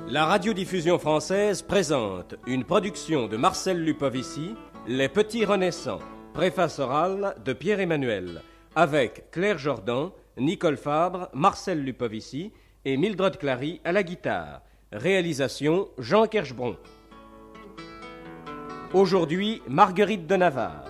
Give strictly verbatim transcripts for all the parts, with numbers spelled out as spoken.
La radiodiffusion française présente une production de Marcel Lupovici, Les Petits Renaissants, préface orale de Pierre-Emmanuel, avec Claire Jordan, Nicole Fabre, Marcel Lupovici et Mildred Clary à la guitare. Réalisation Jean Kerschbron. Aujourd'hui, Marguerite de Navarre.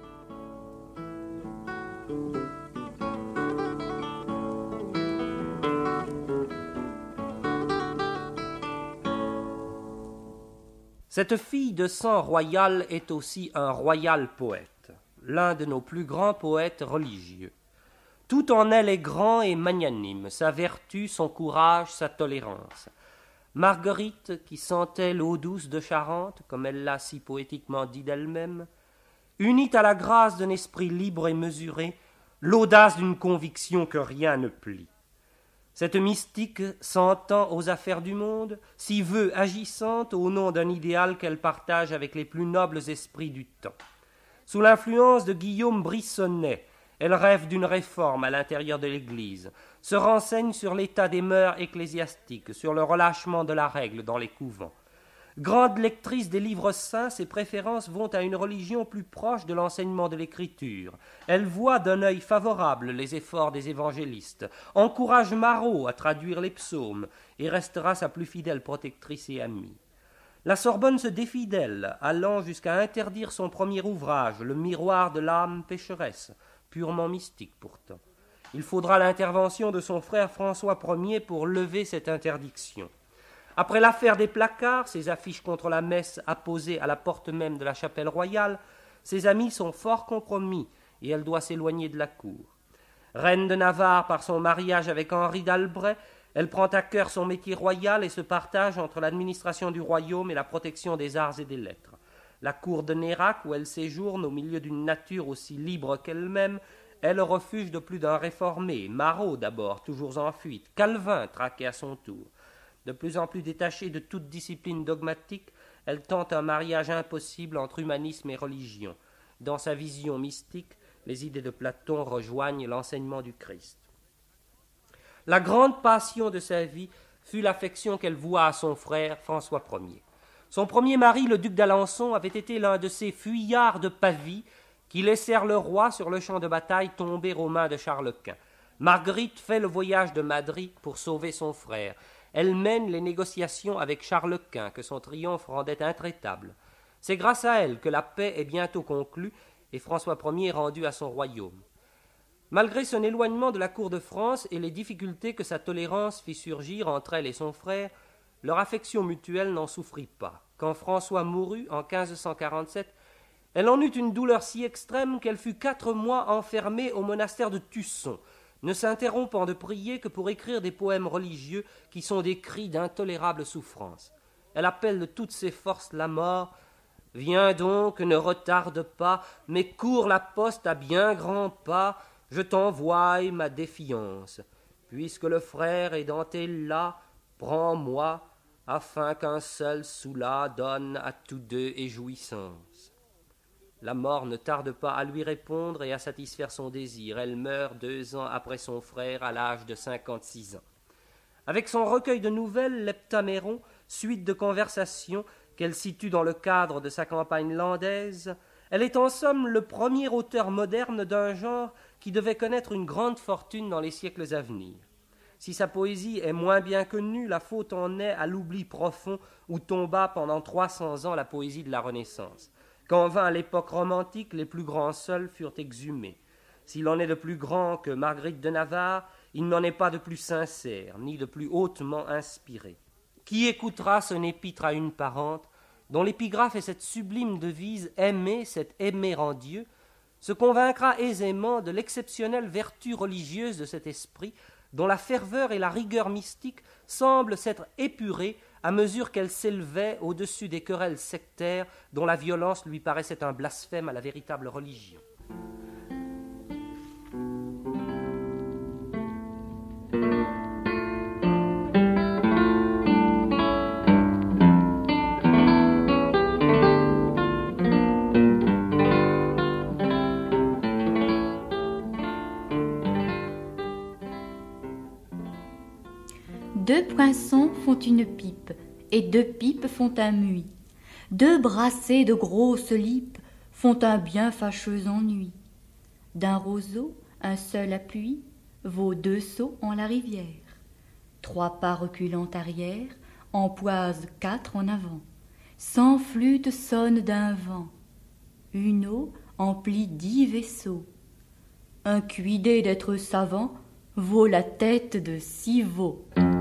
Cette fille de sang royal est aussi un royal poète, l'un de nos plus grands poètes religieux. Tout en elle est grand et magnanime, sa vertu, son courage, sa tolérance. Marguerite, qui sentait l'eau douce de Charente, comme elle l'a si poétiquement dit d'elle-même, unit à la grâce d'un esprit libre et mesuré l'audace d'une conviction que rien ne plie. Cette mystique s'entend aux affaires du monde, s'y veut agissante au nom d'un idéal qu'elle partage avec les plus nobles esprits du temps. Sous l'influence de Guillaume Briçonnet, elle rêve d'une réforme à l'intérieur de l'Église, se renseigne sur l'état des mœurs ecclésiastiques, sur le relâchement de la règle dans les couvents. Grande lectrice des livres saints, ses préférences vont à une religion plus proche de l'enseignement de l'Écriture. Elle voit d'un œil favorable les efforts des évangélistes, encourage Marot à traduire les psaumes et restera sa plus fidèle protectrice et amie. La Sorbonne se défie d'elle, allant jusqu'à interdire son premier ouvrage, Le miroir de l'âme pécheresse, purement mystique pourtant. Il faudra l'intervention de son frère François Ier pour lever cette interdiction. Après l'affaire des placards, ces affiches contre la messe apposées à la porte même de la chapelle royale, ses amis sont fort compromis et elle doit s'éloigner de la cour. Reine de Navarre par son mariage avec Henri d'Albret, elle prend à cœur son métier royal et se partage entre l'administration du royaume et la protection des arts et des lettres. La cour de Nérac, où elle séjourne au milieu d'une nature aussi libre qu'elle-même, est le refuge de plus d'un réformé, Marot d'abord, toujours en fuite, Calvin traqué à son tour. De plus en plus détachée de toute discipline dogmatique, elle tente un mariage impossible entre humanisme et religion. Dans sa vision mystique, les idées de Platon rejoignent l'enseignement du Christ. La grande passion de sa vie fut l'affection qu'elle voua à son frère François Ier. Son premier mari, le duc d'Alençon, avait été l'un de ces fuyards de Pavie qui laissèrent le roi sur le champ de bataille tomber aux mains de Charles Quint. Marguerite fait le voyage de Madrid pour sauver son frère. Elle mène les négociations avec Charles Quint, que son triomphe rendait intraitable. C'est grâce à elle que la paix est bientôt conclue et François Ier rendu à son royaume. Malgré son éloignement de la cour de France et les difficultés que sa tolérance fit surgir entre elle et son frère, leur affection mutuelle n'en souffrit pas. Quand François mourut en quinze cent quarante-sept, elle en eut une douleur si extrême qu'elle fut quatre mois enfermée au monastère de Tusson, ne s'interrompant de prier que pour écrire des poèmes religieux qui sont des cris d'intolérable souffrance. Elle appelle de toutes ses forces la mort. « Viens donc, ne retarde pas, mais cours la poste à bien grands pas, je t'envoie ma défiance. Puisque le frère est dans tes là, prends-moi, afin qu'un seul sous-là donne à tous deux et jouissance. » La mort ne tarde pas à lui répondre et à satisfaire son désir. Elle meurt deux ans après son frère, à l'âge de cinquante-six ans. Avec son recueil de nouvelles, l'Heptaméron, suite de conversations qu'elle situe dans le cadre de sa campagne landaise, elle est en somme le premier auteur moderne d'un genre qui devait connaître une grande fortune dans les siècles à venir. Si sa poésie est moins bien connue, la faute en est à l'oubli profond où tomba pendant trois cents ans la poésie de la Renaissance. Quand vint l'époque romantique, les plus grands seuls furent exhumés. S'il en est de plus grand que Marguerite de Navarre, il n'en est pas de plus sincère, ni de plus hautement inspiré. Qui écoutera son épître à une parente, dont l'épigraphe est cette sublime devise « Aimer, c'est aimer en Dieu », se convaincra aisément de l'exceptionnelle vertu religieuse de cet esprit, dont la ferveur et la rigueur mystique semblent s'être épurées à mesure qu'elle s'élevait au-dessus des querelles sectaires dont la violence lui paraissait un blasphème à la véritable religion. Deux poinçons font une pipe, et deux pipes font un muit. Deux brassées de grosses lipes font un bien fâcheux ennui. D'un roseau, un seul appui vaut deux sauts en la rivière. Trois pas reculant arrière empoisent quatre en avant. Cent flûtes sonnent d'un vent. Une eau emplit dix vaisseaux. Un cuidé d'être savant vaut la tête de six veaux.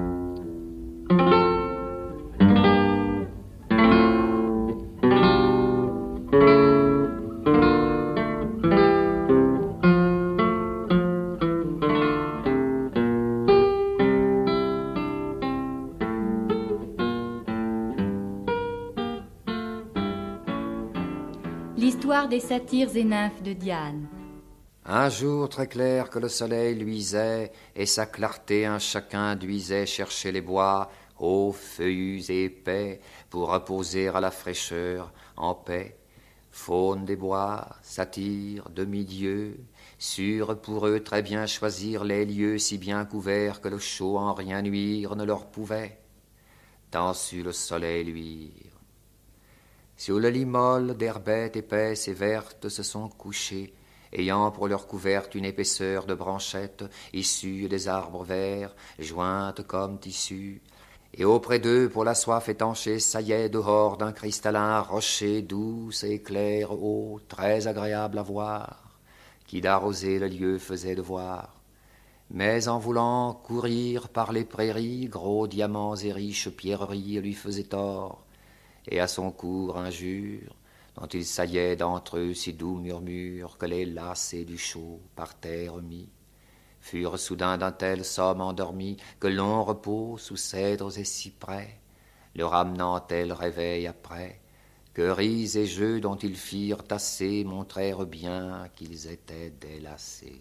L'histoire des satyres et nymphes de Diane. Un jour très clair que le soleil luisait, et sa clarté un chacun induisait chercher les bois, hauts, feuillus et épais, pour reposer à la fraîcheur, en paix. Faune des bois, satyres, demi-dieux, sûrs pour eux très bien choisir les lieux si bien couverts que le chaud en rien nuire ne leur pouvait, tant sut le soleil luire. Sur le lit molle d'herbettes épaisses et vertes se sont couchés, ayant pour leur couverte une épaisseur de branchettes issues des arbres verts, jointes comme tissu, et auprès d'eux, pour la soif étanchée, saillaient dehors d'un cristallin rocher douce et clair eau, très agréable à voir, qui d'arroser le lieu faisait de voir. Mais en voulant courir par les prairies, gros diamants et riches pierreries lui faisaient tort, et à son cours injure, dont il saillait d'entre eux si doux murmures que les lacets du chaud par terre mis furent soudain d'un tel somme endormis que long repos sous cèdres et cyprès le ramenant tel réveil après que ris et jeux dont ils firent assez montrèrent bien qu'ils étaient délassés.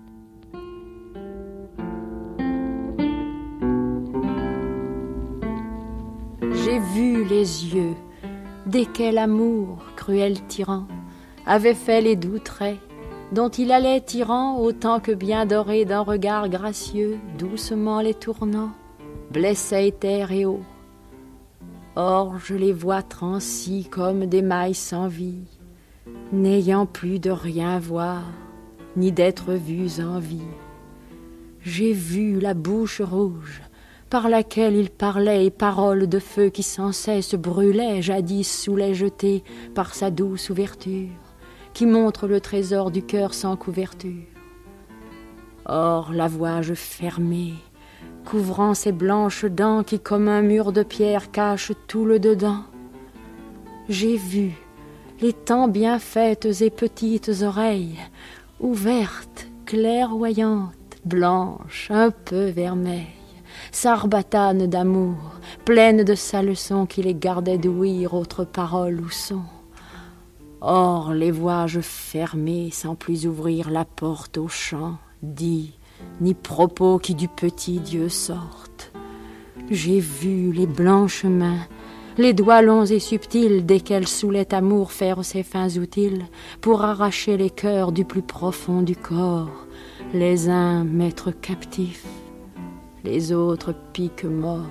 J'ai vu les yeux desquels l'amour, cruel tyran, avait fait les doux traits, dont il allait tirant autant que bien doré d'un regard gracieux, doucement les tournant, blessait terre et eau. Or je les vois transis comme des mailles sans vie, n'ayant plus de rien voir, ni d'être vus en vie. J'ai vu la bouche rouge, par laquelle il parlait, et paroles de feu qui sans cesse brûlaient, jadis sous les jetés par sa douce ouverture, qui montre le trésor du cœur sans couverture. Or la voix fermée, couvrant ses blanches dents qui comme un mur de pierre cachent tout le dedans. J'ai vu les tant bien faites et petites oreilles, ouvertes, clairvoyantes, blanches, un peu vermeilles, sarbatanes d'amour, pleines de sa leçon qui les gardait d'ouïr autre parole ou son. Or les vois-je fermées sans plus ouvrir la porte au chant, dit, ni propos qui du petit Dieu sortent. J'ai vu les blanches mains, les doigts longs et subtils desquels saoulait amour faire ses fins utiles pour arracher les cœurs du plus profond du corps, les uns mettre captifs, les autres piques morts.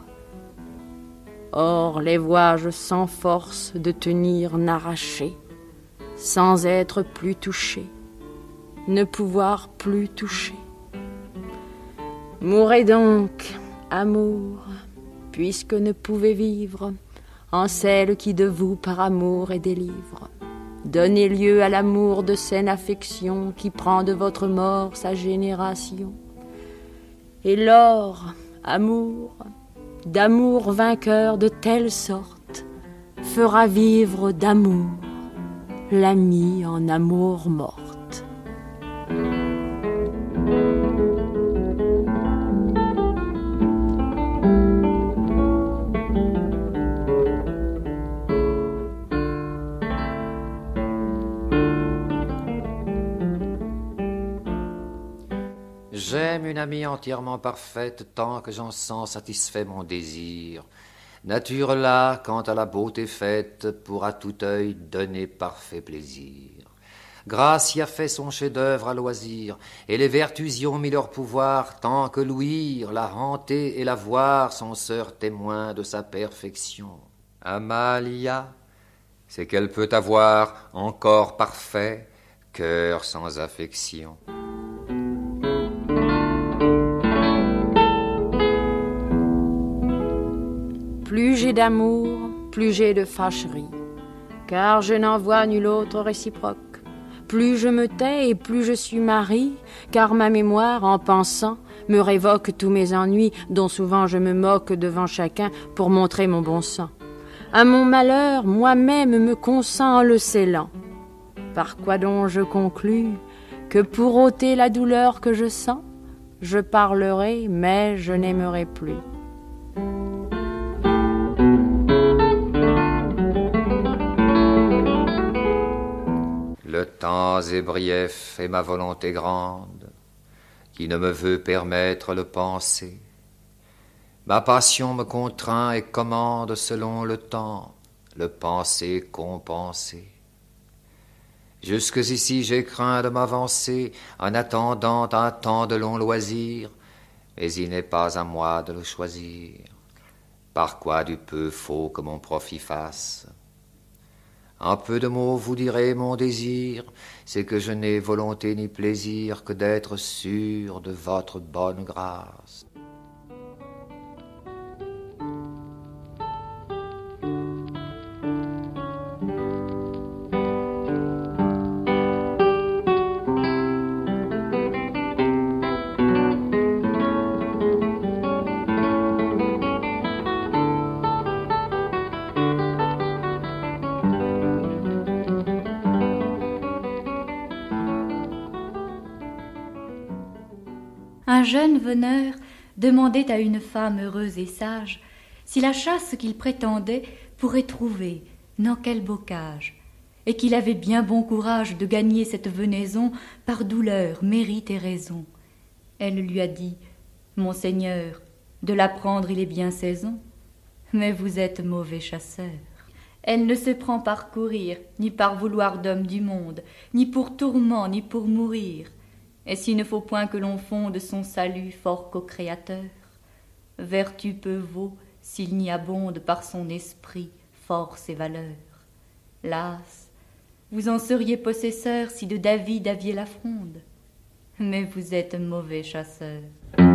Or les vois-je sans force de tenir n'arracher, sans être plus touché, ne pouvoir plus toucher. Mourez donc, amour, puisque ne pouvez vivre en celle qui de vous par amour est délivre. Donnez lieu à l'amour de saine affection qui prend de votre mort sa génération. Et l'or, amour, d'amour vainqueur de telle sorte, fera vivre d'amour l'ami en amour morte. J'aime une amie entièrement parfaite tant que j'en sens satisfait mon désir. Nature là, quant à la beauté faite, pour à tout œil donner parfait plaisir. Grâce y a fait son chef-d'œuvre à loisir, et les vertus y ont mis leur pouvoir, tant que l'ouïr, la hanter et la voir sont sœurs témoins de sa perfection. Amalia, c'est qu'elle peut avoir encore parfait, cœur sans affection. Plus j'ai d'amour, plus j'ai de fâcherie, car je n'en vois nul autre réciproque. Plus je me tais et plus je suis mari, car ma mémoire, en pensant, me révoque tous mes ennuis, dont souvent je me moque devant chacun pour montrer mon bon sens. À mon malheur, moi-même me consens en le scellant. Par quoi donc je conclus que pour ôter la douleur que je sens, je parlerai, mais je n'aimerai plus. Le temps est brief et ma volonté grande, qui ne me veut permettre le penser. Ma passion me contraint et commande selon le temps, le penser compensé. Jusqu'ici j'ai craint de m'avancer en attendant un temps de long loisir, mais il n'est pas à moi de le choisir. Par quoi du peu faut que mon profit fasse. En peu de mots vous direz mon désir, c'est que je n'ai volonté ni plaisir que d'être sûr de votre bonne grâce. Un jeune veneur demandait à une femme heureuse et sage si la chasse qu'il prétendait pourrait trouver, dans quel bocage, et qu'il avait bien bon courage de gagner cette venaison par douleur, mérite et raison. Elle lui a dit, « Monseigneur, de l'apprendre il est bien saison, mais vous êtes mauvais chasseur. » Elle ne se prend par courir, ni par vouloir d'homme du monde, ni pour tourment, ni pour mourir. Et s'il ne faut point que l'on fonde son salut fort qu'au Créateur, vertu peu vaut s'il n'y abonde par son esprit force et valeur. Las, vous en seriez possesseur si de David aviez la fronde, mais vous êtes mauvais chasseur.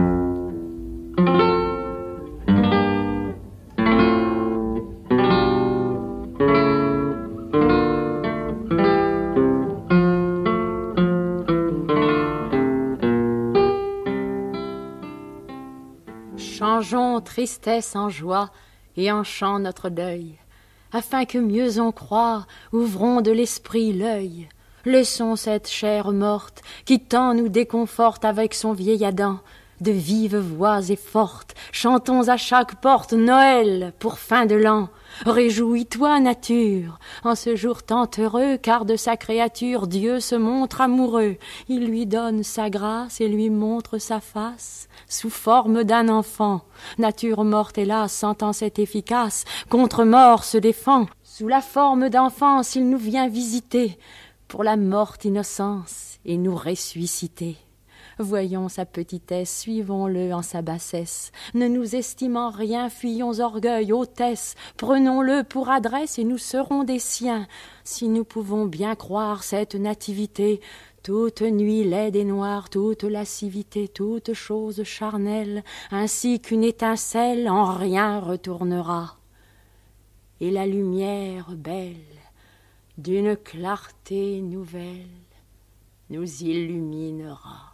Changeons tristesse en joie et en chant notre deuil, afin que mieux on croie, ouvrons de l'esprit l'œil. Laissons cette chair morte qui tant nous déconforte avec son vieil Adam, de vives voix et fortes, chantons à chaque porte Noël pour fin de l'an. Réjouis-toi, nature, en ce jour tant heureux, car de sa créature Dieu se montre amoureux. Il lui donne sa grâce et lui montre sa face, sous forme d'un enfant. Nature morte, hélas, sentant cette efficace, contre mort se défend. Sous la forme d'enfance, il nous vient visiter, pour la morte innocence, et nous ressusciter. Voyons sa petitesse, suivons-le en sa bassesse. Ne nous estimant rien, fuyons orgueil, hautesse. Prenons-le pour adresse et nous serons des siens. Si nous pouvons bien croire cette nativité, toute nuit laide et noire, toute lascivité, toute chose charnelle, ainsi qu'une étincelle en rien retournera. Et la lumière belle, d'une clarté nouvelle, nous illuminera.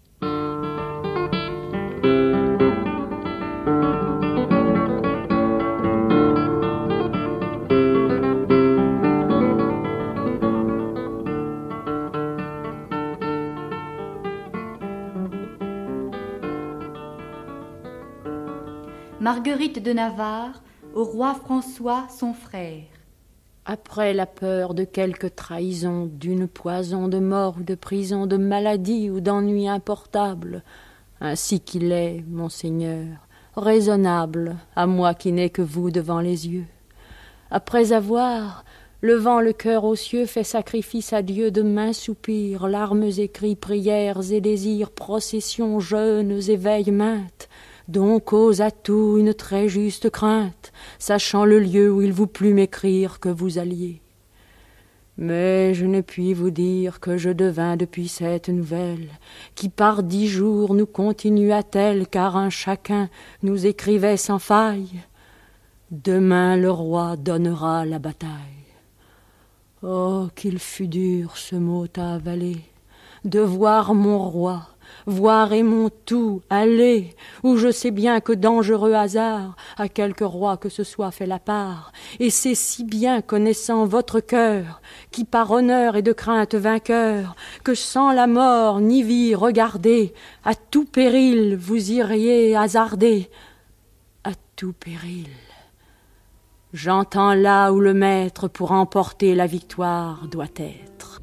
Marguerite de Navarre au roi François son frère. Après la peur de quelque trahison, d'une poison, de mort ou de prison, de maladie ou d'ennui importable, ainsi qu'il est, monseigneur, raisonnable, à moi qui n'ai que vous devant les yeux. Après avoir, levant le cœur aux cieux, fait sacrifice à Dieu de maints soupirs, larmes et cris, prières et désirs, processions, jeûnes et veilles maintes, dont cause à tout une très juste crainte, sachant le lieu où il vous plut m'écrire que vous alliez. Mais je ne puis vous dire que je devins depuis cette nouvelle, qui par dix jours nous continua-t-elle, car un chacun nous écrivait sans faille. Demain le roi donnera la bataille. Oh, qu'il fut dur ce mot à avaler, de voir mon roi, voir et mon tout aller, où je sais bien que dangereux hasard à quelque roi que ce soit fait la part, et c'est si bien connaissant votre cœur, qui par honneur et de crainte vainqueur, que sans la mort ni vie regarder, à tout péril vous iriez hasarder, à tout péril. J'entends là où le maître pour emporter la victoire doit être.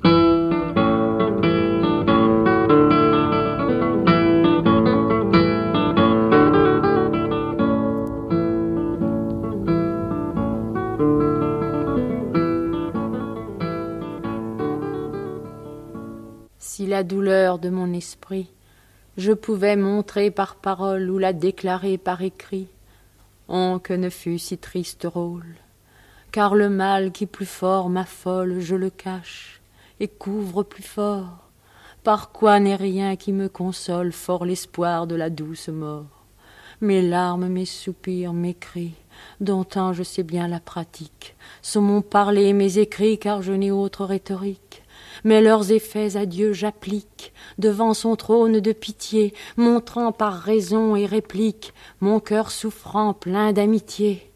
Si la douleur de mon esprit, je pouvais montrer par parole ou la déclarer par écrit, oh, que ne fût si triste rôle, car le mal qui plus fort m'affole, je le cache et couvre plus fort, par quoi n'est rien qui me console fort l'espoir de la douce mort. Mes larmes, mes soupirs, mes cris, dont tant je sais bien la pratique, sont mon parler et mes écrits, car je n'ai autre rhétorique. Mais leurs effets à Dieu j'applique, devant son trône de pitié, montrant par raison et réplique mon cœur souffrant plein d'amitié.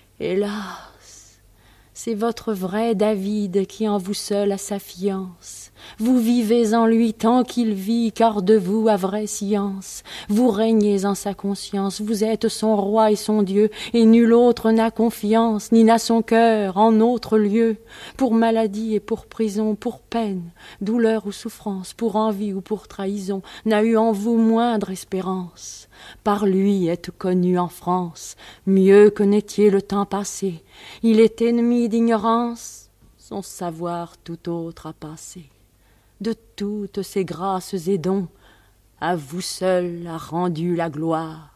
Hélas, c'est votre vrai David qui en vous seul a sa fiance. Vous vivez en lui tant qu'il vit, car de vous a vraie science. Vous régnez en sa conscience, vous êtes son roi et son Dieu, et nul autre n'a confiance, ni n'a son cœur en autre lieu. Pour maladie et pour prison, pour peine, douleur ou souffrance, pour envie ou pour trahison, n'a eu en vous moindre espérance. Par lui êtes connu en France, mieux que n'étiez le temps passé. Il est ennemi d'ignorance, son savoir tout autre a passé. De toutes ces grâces et dons, à vous seul a rendu la gloire.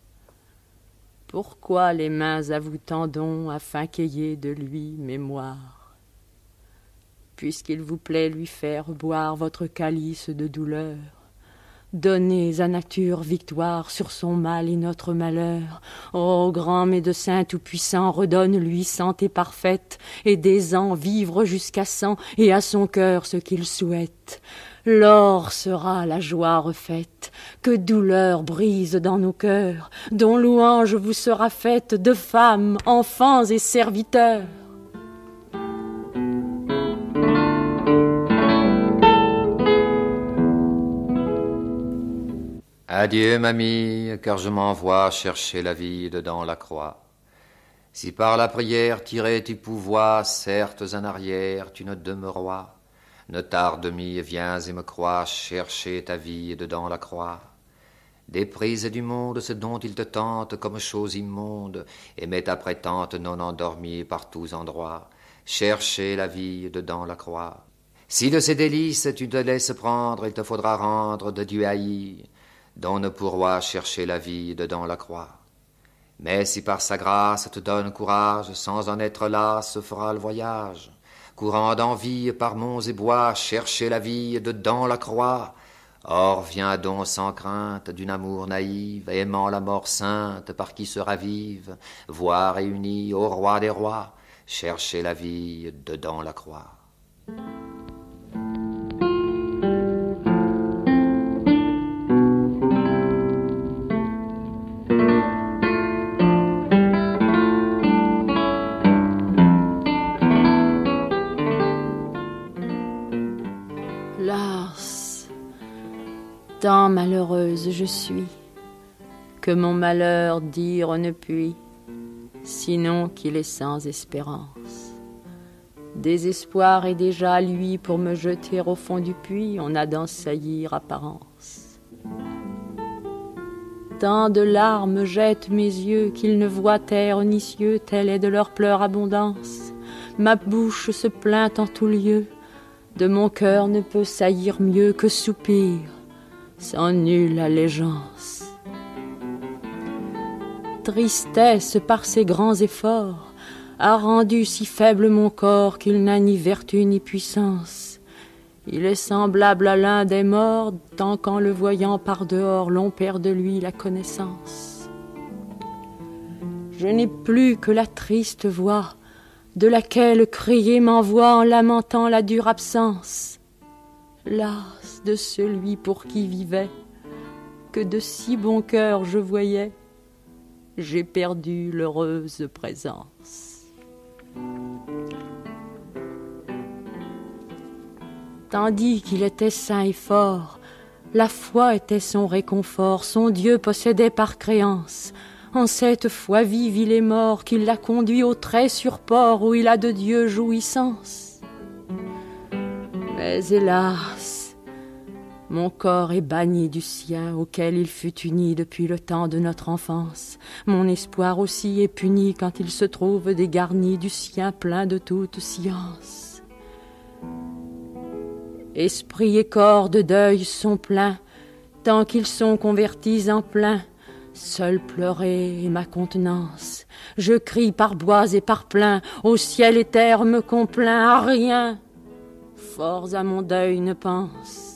Pourquoi les mains à vous tendons, afin qu'ayez de lui mémoire? Puisqu'il vous plaît lui faire boire votre calice de douleur, donnez à nature victoire sur son mal et notre malheur. Ô grand médecin tout-puissant, redonne-lui santé parfaite, et aisant vivre jusqu'à cent, et à son cœur ce qu'il souhaite. Lors sera la joie refaite, que douleur brise dans nos cœurs, dont louange vous sera faite de femmes, enfants et serviteurs. Adieu, mamie, car je m'envoie chercher la vie dedans la croix. Si par la prière tirée tu pouvois, certes en arrière tu ne demeurois, ne tarde mi, viens et me crois chercher ta vie dedans la croix. Déprise du monde ce dont il te tente comme chose immonde, et mets ta prétente non endormie par tous endroits, chercher la vie dedans la croix. Si de ces délices tu te laisses prendre, il te faudra rendre de Dieu haï, dont ne pourra chercher la vie dedans la croix. Mais si par sa grâce te donne courage, sans en être là, se fera le voyage, courant d'envie par monts et bois, chercher la vie dedans la croix. Or viens donc sans crainte d'une amour naïve, aimant la mort sainte par qui se ravive, voir réunis au roi des rois, chercher la vie dedans la croix. Tant malheureuse je suis, que mon malheur dire ne puis, sinon qu'il est sans espérance. Désespoir est déjà lui pour me jeter au fond du puits, on a d'en saillir apparence. Tant de larmes jettent mes yeux qu'ils ne voient terre ni cieux, telle est de leurs pleurs abondance. ma bouche se plaint en tout lieu, de mon cœur ne peut saillir mieux que soupir, sans nulle allégeance. Tristesse par ses grands efforts a rendu si faible mon corps qu'il n'a ni vertu ni puissance. Il est semblable à l'un des morts, tant qu'en le voyant par dehors, l'on perd de lui la connaissance. Je n'ai plus que la triste voix, de laquelle crier m'envoie en lamentant la dure absence. Las de celui pour qui vivait, que de si bon cœur je voyais, j'ai perdu l'heureuse présence. Tandis qu'il était sain et fort, la foi était son réconfort, son Dieu possédait par créance. En cette foi vive il est mort, qu'il l'a conduit au très surport où il a de Dieu jouissance. Mais hélas, mon corps est banni du sien auquel il fut uni depuis le temps de notre enfance. Mon espoir aussi est puni quand il se trouve dégarni du sien plein de toute science. Esprit et corps de deuil sont pleins, tant qu'ils sont convertis en plein. Seul pleurer est ma contenance. Je crie par bois et par plein, au ciel et terre me complaint à rien. Forts à mon deuil ne pense.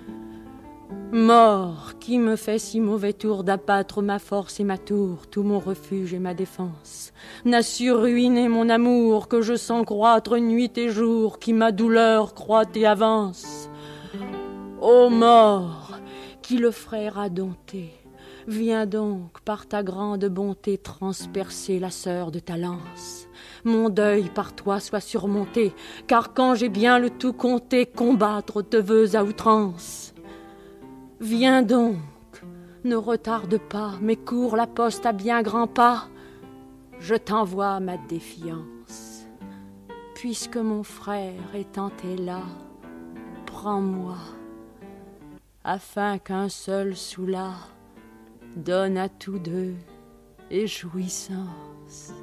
Mort, qui me fait si mauvais tour d'abattre ma force et ma tour, tout mon refuge et ma défense, n'a su ruiner mon amour que je sens croître nuit et jour, qui ma douleur croît et avance. Ô mort, qui le frère a dompté, viens donc par ta grande bonté transpercer la sœur de ta lance. Mon deuil par toi soit surmonté, car quand j'ai bien le tout compté, combattre te veux à outrance. Viens donc, ne retarde pas, mais cours la poste à bien grands pas. Je t'envoie ma défiance. Puisque mon frère étant est là, prends-moi, afin qu'un seul sous-là donne à tous deux et jouissance.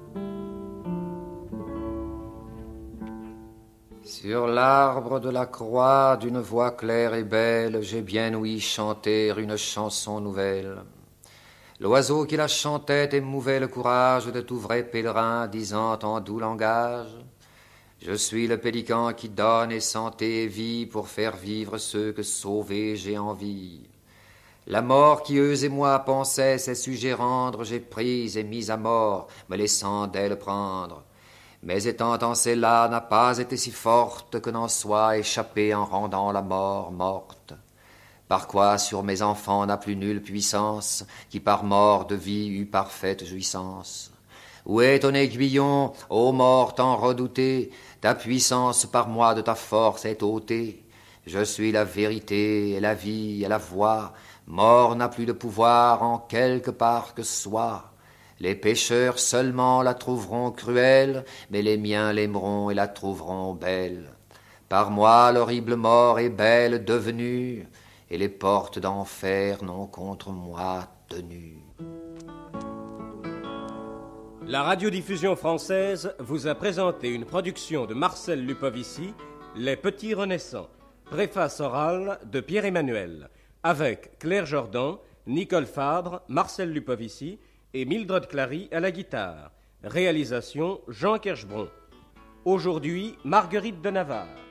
Sur l'arbre de la croix, d'une voix claire et belle, j'ai bien ouï chanter une chanson nouvelle. L'oiseau qui la chantait émouvait le courage de tout vrai pèlerin, disant en doux langage: je suis le pélican qui donne et santé et vie pour faire vivre ceux que sauver j'ai envie. La mort qui eux et moi pensaient ses sujets rendre, j'ai prise et mise à mort, me laissant d'elle prendre. Mais étant en celle-là n'a pas été si forte que n'en soit échappée en rendant la mort morte. Par quoi sur mes enfants n'a plus nulle puissance, qui par mort de vie eut parfaite jouissance. Où est ton aiguillon, ô mort tant redoutée? Ta puissance par moi de ta force est ôtée. Je suis la vérité et la vie et la voix. Mort n'a plus de pouvoir en quelque part que soit. Les pécheurs seulement la trouveront cruelle, mais les miens l'aimeront et la trouveront belle. Par moi l'horrible mort est belle devenue, et les portes d'enfer n'ont contre moi tenu. La radiodiffusion française vous a présenté une production de Marcel Lupovici, Les Petits Renaissants, préface orale de Pierre Emmanuel, avec Claire Jordan, Nicole Fabre, Marcel Lupovici et Mildred Clary à la guitare. Réalisation Jean Kerschbron. Aujourd'hui, Marguerite de Navarre.